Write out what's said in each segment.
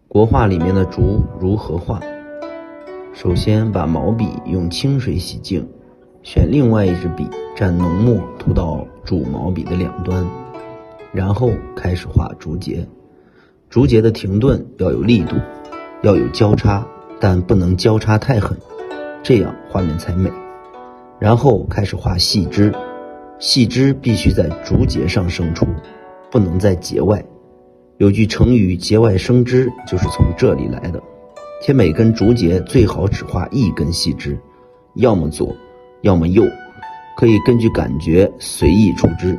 国画里面的竹如何画？首先把毛笔用清水洗净，选另外一支笔蘸浓墨涂到主毛笔的两端，然后开始画竹节。竹节的停顿要有力度，要有交叉，但不能交叉太狠，这样画面才美。然后开始画细枝，细枝必须在竹节上生出，不能在节外。有句成语节外生枝就是从这里来的，且每根竹节最好只画一根细枝，要么左要么右，可以根据感觉随意出枝。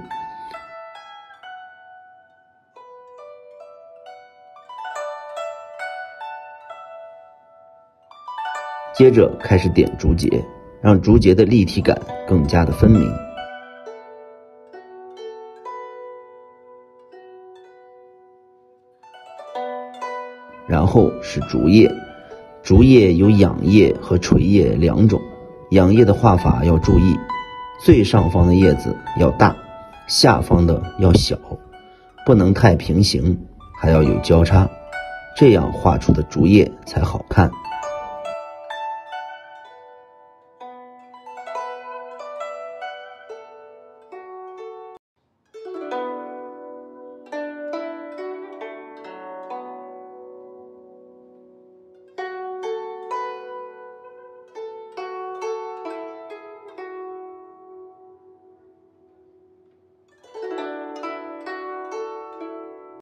接着开始点竹节，让竹节的立体感更加的分明。然后是竹叶，竹叶有仰叶和垂叶两种，仰叶的画法要注意，最上方的叶子要大，下方的要小，不能太平行，还要有交叉，这样画出的竹叶才好看。